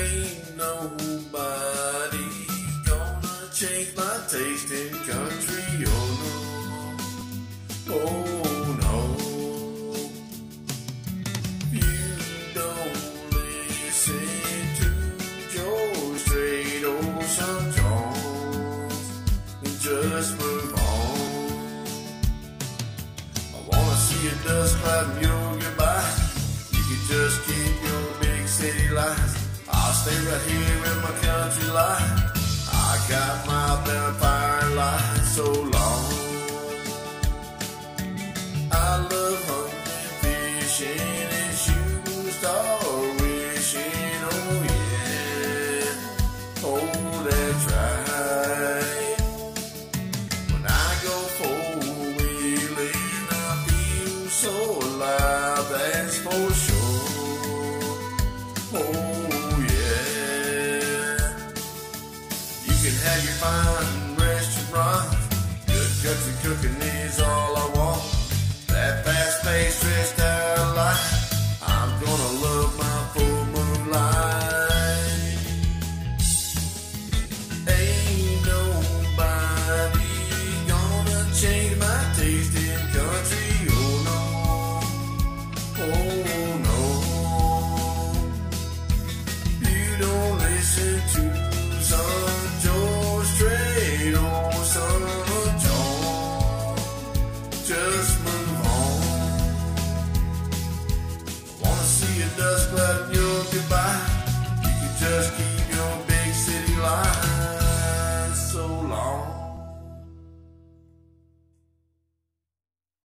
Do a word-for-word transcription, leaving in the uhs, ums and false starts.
Ain't nobody gonna change my taste in country, oh no, oh no. You don't listen to George Strait or some Jones, just move on. I wanna see a dust cloud in your goodbye. You can just keep your big city lights. I'll stay right here in my country life. I got my vampire life so long. I love hunting, fishing, and shooting star wishing. Oh yeah, oh that's right. When I go four-wheeling, I feel so alive, that's for sure. Oh yeah. You can have your fine restaurant. Good country cooking is all I want. That fast-paced, stressed-out life, I'm gonna love my full moonlight. Ain't nobody gonna change my taste in country, oh no, oh no. You don't listen to some George Strait or some Jones, just move on. I wanna see a dust cloud in your goodbye. You can just keep